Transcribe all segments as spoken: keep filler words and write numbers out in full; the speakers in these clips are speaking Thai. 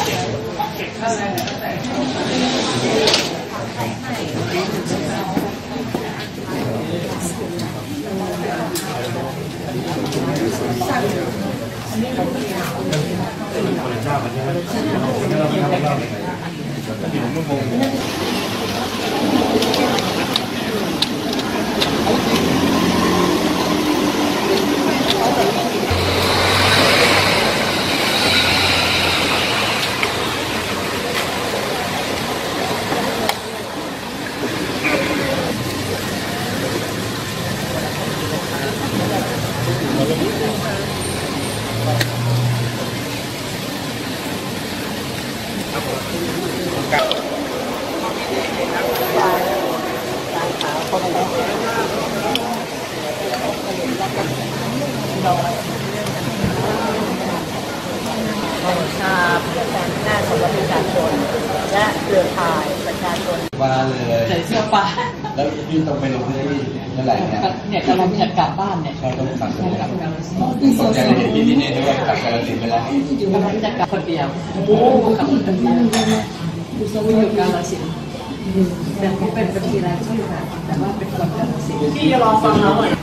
ชาประชาหน้าของประชาชนและเครือข่ายประชาชนมาเลยใส่เสื้อผ้าแล้วพี่ต้องไปลงพื้นที่เมื่อไหร่เนี่ยเนี่ยกำลังจะกลับบ้านเนี่ยเราต้องกลับกันแล้วผมจะเห็นที่นี่ด้วยว่ากลับกาฬสินธุ์ไปแล้วกำลังจะกลับคนเดียวโอ้ขับคนเดียวอยู่สวิตอยู่กาฬสินธุ์แต่เขาเป็นบัญชีรายชื่อค่ะแต่ว่าเป็นคนกาฬสินธุ์พี่จะรอฟังเราหน่อย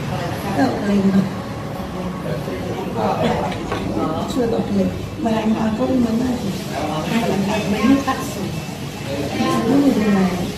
ช่วยบอกเลยเวลามาก็มันได้ไม่ไม่ตัดสินไม่มีอะไร